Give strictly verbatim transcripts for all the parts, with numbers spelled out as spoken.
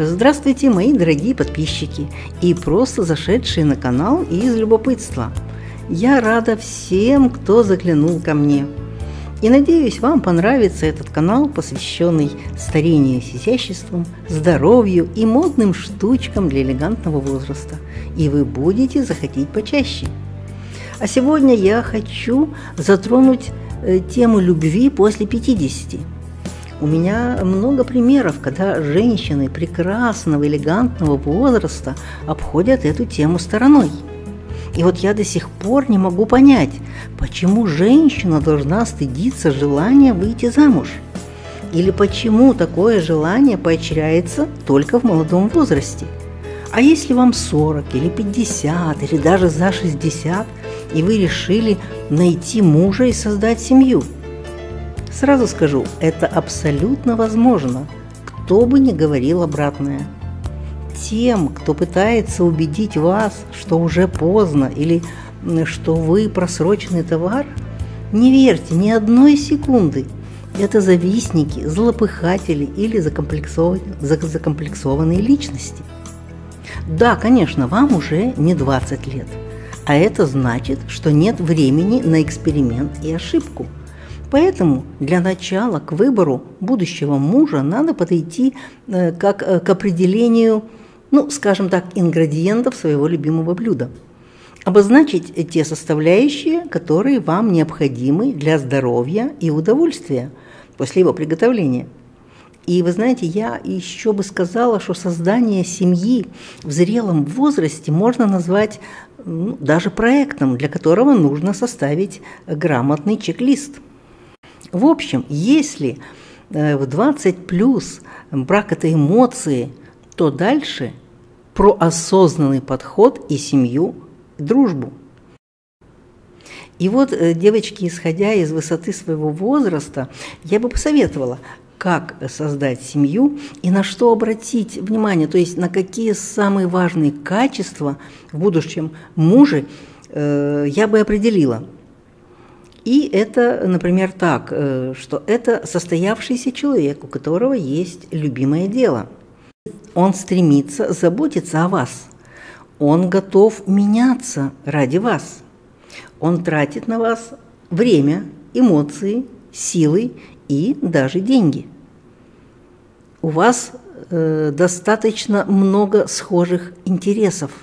Здравствуйте, мои дорогие подписчики и просто зашедшие на канал из любопытства. Я рада всем, кто заглянул ко мне. И надеюсь, вам понравится этот канал, посвященный старению с изяществом, здоровью и модным штучкам для элегантного возраста. И вы будете заходить почаще. А сегодня я хочу затронуть тему любви после пятидесяти. У меня много примеров, когда женщины прекрасного, элегантного возраста обходят эту тему стороной. И вот я до сих пор не могу понять, почему женщина должна стыдиться желания выйти замуж? Или почему такое желание поощряется только в молодом возрасте? А если вам сорок или пятьдесят, или даже за шестьдесят, и вы решили найти мужа и создать семью? Сразу скажу, это абсолютно возможно, кто бы ни говорил обратное. Тем, кто пытается убедить вас, что уже поздно или что вы просроченный товар, не верьте ни одной секунды. Это завистники, злопыхатели или закомплексованные личности. Да, конечно, вам уже не двадцать лет, а это значит, что нет времени на эксперимент и ошибку. Поэтому для начала к выбору будущего мужа надо подойти э, как э, к определению, ну, скажем так, ингредиентов своего любимого блюда. Обозначить те составляющие, которые вам необходимы для здоровья и удовольствия после его приготовления. И вы знаете, я еще бы сказала, что создание семьи в зрелом возрасте можно назвать ну, даже проектом, для которого нужно составить грамотный чек-лист. В общем, если в двадцать плюс брак – это эмоции, то дальше про осознанный подход и семью, дружбу. И вот, девочки, исходя из высоты своего возраста, я бы посоветовала, как создать семью и на что обратить внимание, то есть на какие самые важные качества в будущем муже э, я бы определила. И это, например, так, что это состоявшийся человек, у которого есть любимое дело. Он стремится заботиться о вас. Он готов меняться ради вас. Он тратит на вас время, эмоции, силы и даже деньги. У вас э, достаточно много схожих интересов.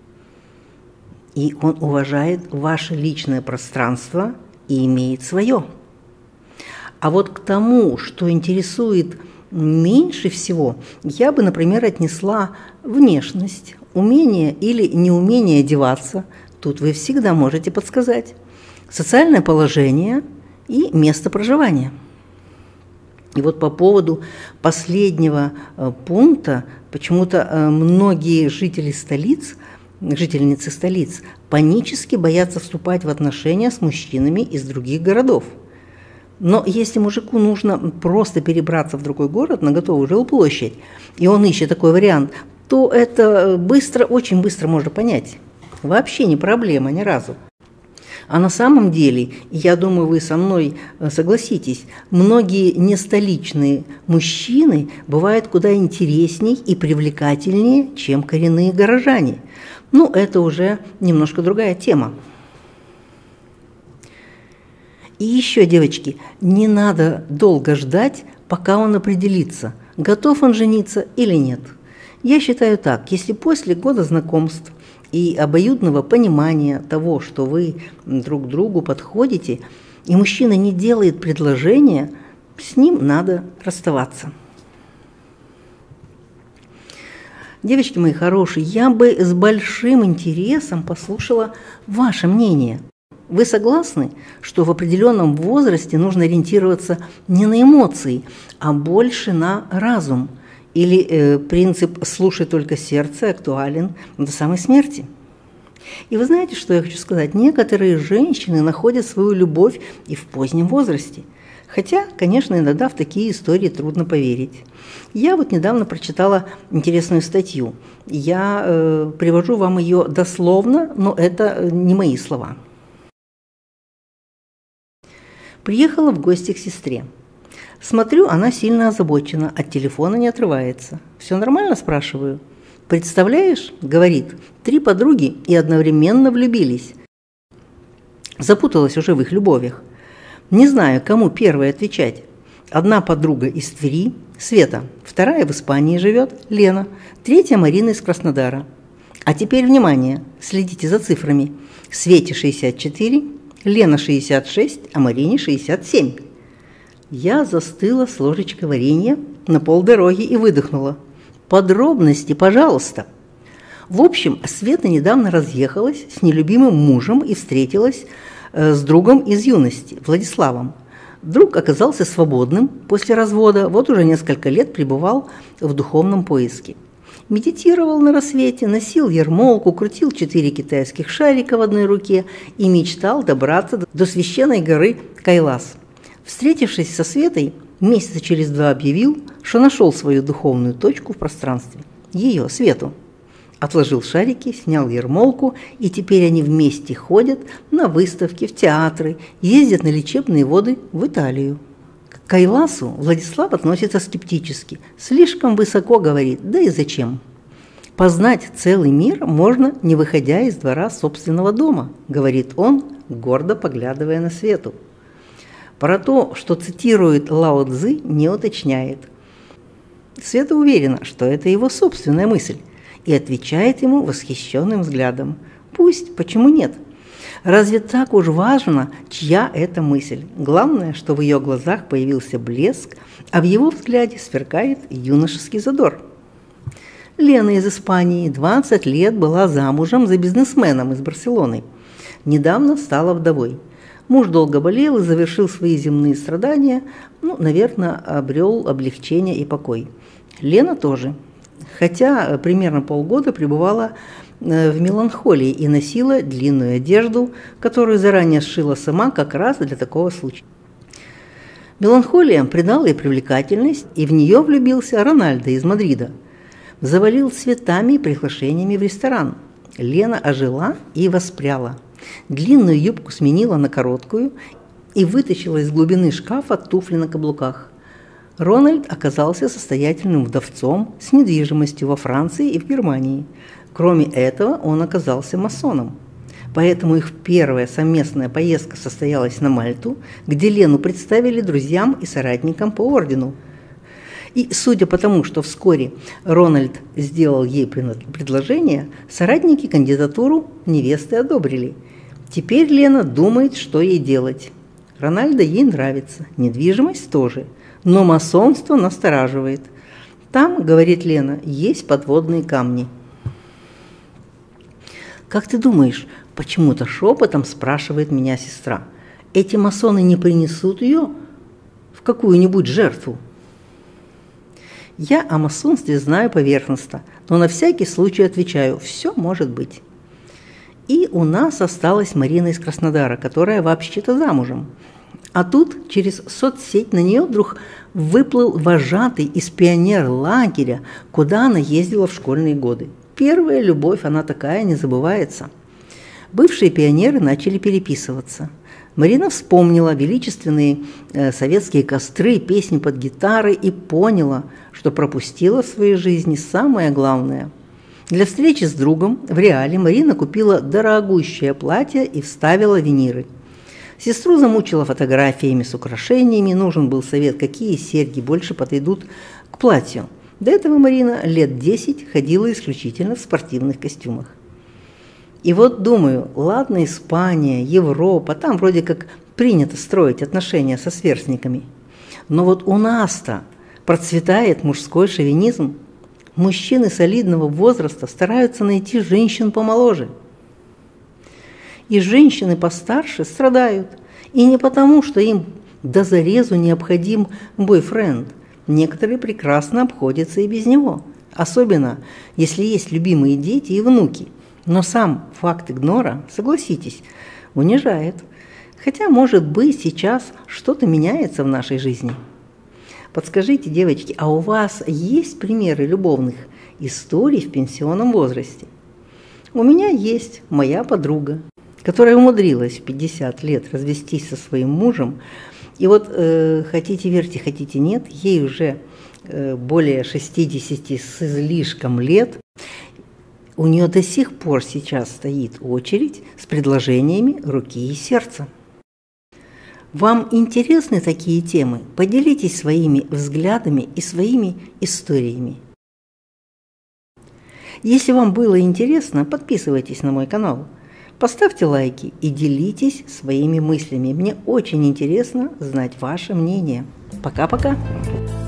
И он уважает ваше личное пространство и имеет свое. А вот к тому, что интересует меньше всего, я бы, например, отнесла внешность, умение или неумение одеваться, тут вы всегда можете подсказать, социальное положение и место проживания. И вот по поводу последнего пункта, почему-то многие жители столиц, жительницы столиц панически боятся вступать в отношения с мужчинами из других городов. Но если мужику нужно просто перебраться в другой город на готовую жилплощадь, и он ищет такой вариант, то это быстро, очень быстро можно понять. Вообще не проблема ни разу. А на самом деле, я думаю, вы со мной согласитесь, многие нестоличные мужчины бывают куда интересней и привлекательнее, чем коренные горожане. Ну, это уже немножко другая тема. И еще, девочки, не надо долго ждать, пока он определится, готов он жениться или нет. Я считаю так, если после года знакомств и обоюдного понимания того, что вы друг другу подходите, и мужчина не делает предложения, с ним надо расставаться. Девочки мои хорошие, я бы с большим интересом послушала ваше мнение. Вы согласны, что в определенном возрасте нужно ориентироваться не на эмоции, а больше на разум? Или э, принцип «слушай только сердце» актуален до самой смерти? И вы знаете, что я хочу сказать? Некоторые женщины находят свою любовь и в позднем возрасте. Хотя, конечно, иногда в такие истории трудно поверить. Я вот недавно прочитала интересную статью. Я э, привожу вам ее дословно, но это не мои слова. Приехала в гости к сестре. Смотрю, она сильно озабочена, от телефона не отрывается. Все нормально?» – спрашиваю. «Представляешь, – говорит, – три подруги и одновременно влюбились. Запуталась уже в их любовях. Не знаю, кому первой отвечать. Одна подруга из Твери, Света, вторая в Испании живет, Лена, третья Марина из Краснодара. А теперь внимание, следите за цифрами. Свете шестьдесят четыре, Лена шестьдесят шесть, а Марине шестьдесят семь. Я застыла с ложечкой варенья на полдороги и выдохнула. «Подробности, пожалуйста». В общем, Света недавно разъехалась с нелюбимым мужем и встретилась э, с другом из юности, Владиславом. Друг оказался свободным после развода, вот уже несколько лет пребывал в духовном поиске. Медитировал на рассвете, носил ярмолку, крутил четыре китайских шарика в одной руке и мечтал добраться до священной горы Кайлас. Встретившись со Светой, месяца через два объявил, что нашел свою духовную точку в пространстве. Ее, Свету. Отложил шарики, снял ярмолку, и теперь они вместе ходят на выставки, в театры, ездят на лечебные воды в Италию. К Кайласу Владислав относится скептически. Слишком высоко, говорит, да и зачем? Познать целый мир можно, не выходя из двора собственного дома, говорит он, гордо поглядывая на Свету. Про то, что цитирует Лао Цзы, не уточняет. Света уверена, что это его собственная мысль, и отвечает ему восхищенным взглядом. Пусть, почему нет? Разве так уж важно, чья это мысль? Главное, что в ее глазах появился блеск, а в его взгляде сверкает юношеский задор. Лена из Испании двадцать лет была замужем за бизнесменом из Барселоны. Недавно стала вдовой. Муж долго болел и завершил свои земные страдания, ну, наверное, обрел облегчение и покой. Лена тоже, хотя примерно полгода пребывала в меланхолии и носила длинную одежду, которую заранее сшила сама как раз для такого случая. Меланхолия придала ей привлекательность, и в нее влюбился Рональдо из Мадрида. Завалил цветами и приглашениями в ресторан. Лена ожила и воспряла. Длинную юбку сменила на короткую и вытащила из глубины шкафа туфли на каблуках. Рональд оказался состоятельным вдовцом с недвижимостью во Франции и в Германии. Кроме этого, он оказался масоном. Поэтому их первая совместная поездка состоялась на Мальту, где Лену представили друзьям и соратникам по ордену. И судя по тому, что вскоре Рональд сделал ей предложение, соратники кандидатуру невесты одобрили. Теперь Лена думает, что ей делать. Рональдо ей нравится, недвижимость тоже, но масонство настораживает. Там, говорит Лена, есть подводные камни. «Как ты думаешь, почему-то шепотом спрашивает меня сестра, эти масоны не принесут ее в какую-нибудь жертву?» Я о масонстве знаю поверхностно, но на всякий случай отвечаю, все может быть. И у нас осталась Марина из Краснодара, которая вообще-то замужем. А тут через соцсеть на нее вдруг выплыл вожатый из пионер-лагеря, куда она ездила в школьные годы. Первая любовь, она такая, не забывается. Бывшие пионеры начали переписываться. Марина вспомнила величественные э, советские костры, песни под гитары и поняла, что пропустила в своей жизни самое главное. Для встречи с другом в реале Марина купила дорогущее платье и вставила виниры. Сестру замучила фотографиями с украшениями, нужен был совет, какие серьги больше подойдут к платью. До этого Марина лет десять ходила исключительно в спортивных костюмах. И вот думаю, ладно, Испания, Европа, там вроде как принято строить отношения со сверстниками. Но вот у нас-то процветает мужской шовинизм. Мужчины солидного возраста стараются найти женщин помоложе. И женщины постарше страдают. И не потому, что им до зарезу необходим бойфренд. Некоторые прекрасно обходятся и без него. Особенно, если есть любимые дети и внуки. Но сам факт игнора, согласитесь, унижает. Хотя, может быть, сейчас что-то меняется в нашей жизни. Подскажите, девочки, а у вас есть примеры любовных историй в пенсионном возрасте? У меня есть моя подруга, которая умудрилась в пятьдесят лет развестись со своим мужем И вот э, хотите верьте, хотите нет, ей уже э, более шестидесяти с излишком лет. У нее до сих пор сейчас стоит очередь с предложениями руки и сердца. Вам интересны такие темы? Поделитесь своими взглядами и своими историями. Если вам было интересно, подписывайтесь на мой канал, поставьте лайки и делитесь своими мыслями. Мне очень интересно знать ваше мнение. Пока-пока!